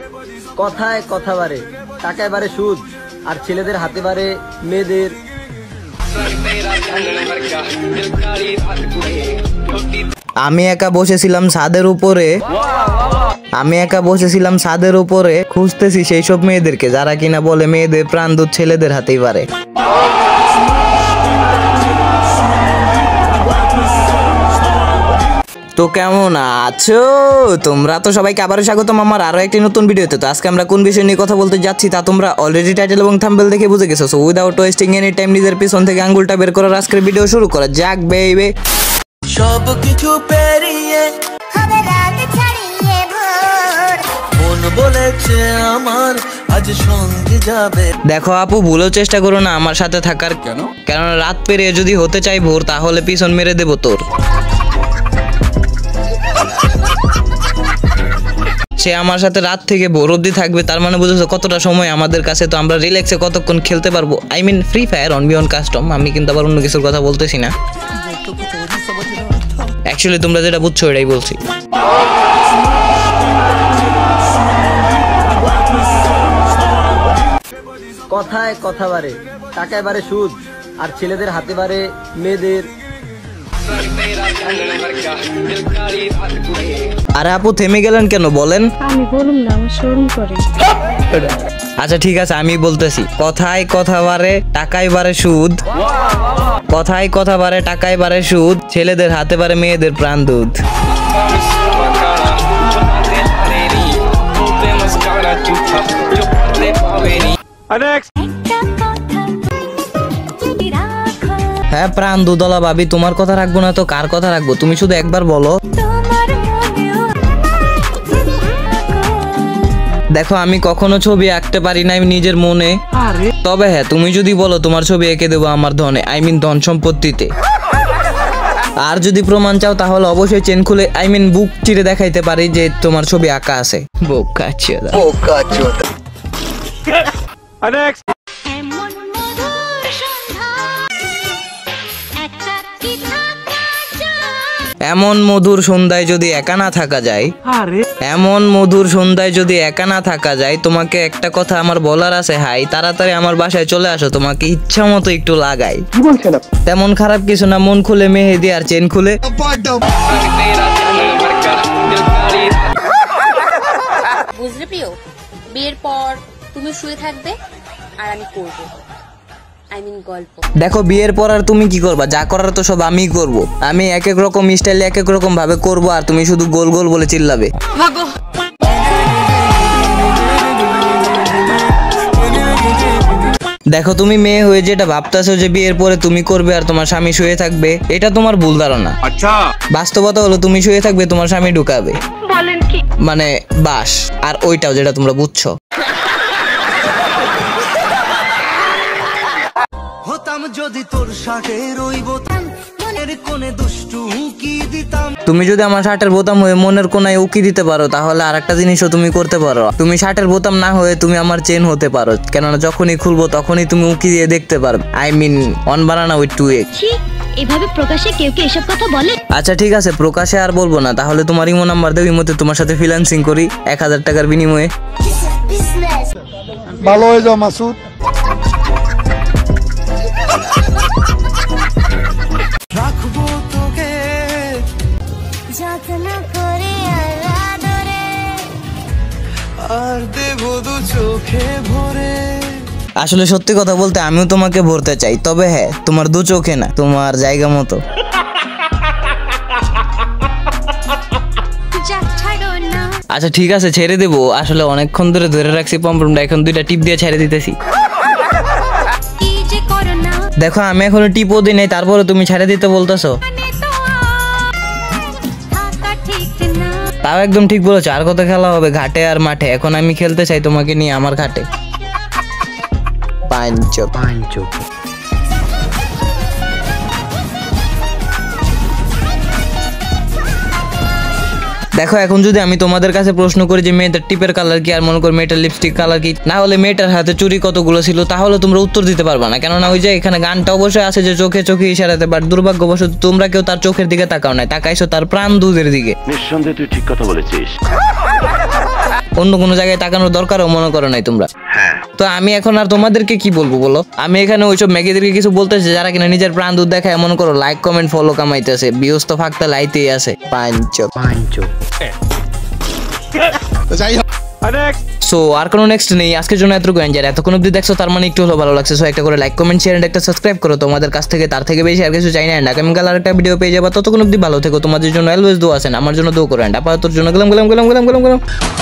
কথায় কথা বাড়ে, টাকায় বাড়ে সুদ, আর ছেলেদের হাতে বাড়ে মেয়েদের। আমি একা বসেছিলাম ছাদের উপরে খুঁজতেছি সেই সব মেয়েদেরকে যারা কিনা বলে মেয়েদের প্রাণ দুধ ছেলেদের হাতেই পারে। তো কেমন আছো তোমরা? তো সবাইকে আবারও স্বাগতম আমার আরো একটি নতুন ভিডিওতে। তো আজকে আমরা কোন বিষয় নিয়ে কথা বলতে যাচ্ছি তা তোমরা অলরেডি টাইটেল এবং থাম্বনেল দেখে বুঝে গেছো। So without wasting any time নিজের পিছন থেকে আঙ্গুলটা বের করার আজকের ভিডিও শুরু করা যাক বেবি। সব কিছু পেরিয়ে হবে রাত ছাড়িয়ে ভোর, মন বলেছে আমার আজ সঙ্গে যাবে। দেখো আপু, ভুলেও চেষ্টা করো না আমার সাথে থাকার। কেন রাত পেরিয়ে যদি হতে চাই ভোর, তাহলে পিছন মেরে দেবো তোর। সে আমার সাথে রাত থেকে ভোর অবধি থাকবে, তার মানে বুঝেছো কতটা সময় আমাদের কাছে। তো আমরা রিল্যাক্সে কতক্ষণ খেলতে পারবো। I mean free fire on beyond custom. আমি কিন্তু আবার অন্য কিছুর কথা বলতেছি না। অ্যাকচুয়ালি তোমরা যেটা বুঝছো এটাই বলছি। কথায় কথা বাড়ে, টাকায় বাড়ে সুদ, আর ছেলেদের হাতে বাড়ে মেয়েদের। আরে আপু থেমে গেলেন কেন বলেন? আমি বলুন না, আমার শরম করে। আচ্ছা ঠিক আছে, আমি বলতেছি। কথায় কথা বাড়ে, টাকায় বাড়ে সুদ। কথায় কথা বাড়ে, টাকায় বাড়ে সুদ, ছেলেদের হাতে বাড়ে মেয়েদের প্রাণ দুধ। হ্যাঁ প্রাণ দুধলা ভাবি, তোমার কথা রাখবো না তো কার কথা রাখবো? তুমি শুধু একবার বলো। দেখো আমি কখনো ছবি আঁকতে পারি না নিজের মনে, তবে হ্যাঁ তুমি যদি বলো তোমার ছবি এঁকে দেবো আমার ধনে, আই মিন ধন সম্পত্তিতে। আর যদি প্রমাণ চাও তাহলে অবশ্যই চেন খুলে আই মিন বুক চিরে দেখাইতে পারি যে তোমার ছবি আঁকা আছে। বোকা চোদা। এমন মধুর সন্ধ্যায় যদি একা না থাকা যায়, এমন মধুর সন্ধ্যায় যদি একা না থাকা যায়, তোমাকে একটা কথা আমার বলার আছে হাই, তাড়াতাড়ি আমার বাসায় চলে আসো, তোমাকে ইচ্ছা মতো একটু লাগাই। তেমন খারাপ কিছু না, মন খুলে মেহেদি আর চেন খুলে। বুঝলে প্রিয়, বিয়ের পর তুমি শুয়ে থাকবে আর আমি করবো, গল্প। দেখো বিয়ের পর আর তুমি কি করবা? যা করার তো সব আমিই করব। আমি এক এক রকম স্টাইলে এক এক রকম ভাবে করবো, আর তুমি শুধু গোল গোল বলে চিল্লাবে। দেখো তুমি মেয়ে হয়ে যেটা ভাবতেছো যে বিয়ের পরে তুমি করবে আর তোমার স্বামী শুয়ে থাকবে, এটা তোমার ভুল ধারণা। আচ্ছা বাস্তবতা হলো তুমি শুয়ে থাকবে, তোমার স্বামী ঢুকাবে। বলেন কি? মানে বাস আর ওইটাও যেটা তোমরা বুঝছো। তুমি যদি আমার শার্টের বোতাম হয়ে মনের কোনায় উকি দিতে পারো, তাহলে আর একটা জিনিসও তুমি করতে পারো। তুমি শার্টের বোতাম না হয়ে তুমি আমার চেন হতে পারো, কেননা যখনই খুলবো তখনই তুমি উকি দিয়ে দেখতে পারবে। I mean on banana with 2x। এভাবে প্রকাশে কেউ কি এসব কথা বলে? আচ্ছা ঠিক আছে, প্রকাশে আর বলবো না। তাহলে তোমার ইমো নাম্বার দেব, ইমোতে তোমার সাথে ফ্রিল্যান্সিং করি 1000 টাকার বিনিময়ে। ভালো হয়ে যাও মাসুদ। আসলে সত্যি কথা বলতে আমিও তোমাকে ভরতে চাই, তবে হ্যাঁ তোমার দু চোখে না, তোমার জায়গা মতো। আচ্ছা ঠিক আছে ছেড়ে দেবো। আসলে অনেকক্ষণ ধরে রাখছি পম্পমটা, এখন 2টা টিপ দিয়ে ছেড়ে দিতেছি। দেখো আমি এখনো টিপও দিই নাই, তারপরে তুমি ছেড়ে দিতে বলতেছো। তাও একদম ঠিক বলেছো। আর কত খেলা হবে ঘাটে আর মাঠে? এখন আমি খেলতে চাই তোমাকে নিয়ে আমার ঘাটে। পাঁচো দেখো এখন যদি আমি তোমাদের কাছে প্রশ্ন করি যে মেয়েটার টিপের কালার কি, আর মনে করি মেয়েটার লিপস্টিক কালার কি, না হলে মেয়েটার হাতে চুরি কতগুলো ছিল, তাহলে তোমরা উত্তর দিতে পারবা না। কেননা ওই যে এখানে গানটা অবশ্যই আছে যে চোখে চোখে ইশারাতে, বাট দুর্ভাগ্যবশত তোমরা কেউ তার চোখের দিকে তাকাও নাই, তাকাইছো তার প্রাণ দুধের দিকে। নিঃসন্দেহে তুই ঠিক কথা বলেছিস। অন্য কোনো জায়গায় তাকানোর দরকারও মনে করো নাই তোমরা। তো আমি এখন আর তোমাদেরকে কি বলবো বলো? আমি এখানে ওইসব ম্যাগিদেরকে কিছু বলতেছি যারা কিনা নিজের প্রাণ দুধ দেখায় মনে করো লাইক কমেন্ট ফলো কামাইতেছে, ভিউজ তো ফাঁকতে লাইতেই আছে। সো আর কোনো নেক্সট নেই, আজকের জন্য এতটুকু এনজয়। এতক্ষণ অব্দি দেখছো তার মানে একটু হলো ভালো লাগছে। সো একটা করে লাইক কমেন্ট শেয়ার এন্ড একটা সাবস্ক্রাইব করো। তোমাদের কাছ থেকে তার থেকে বেশি আর কিছু চাই না। আগামীকাল আর একটা ভিডিও পেয়ে যাবা। ততক্ষণ অব্দি ভালো থেকো। তোমাদের জন্য অলওয়েজ দোয়া আছেন, আমার জন্য দোয়া করো। আপাতত জন্য গেলাম।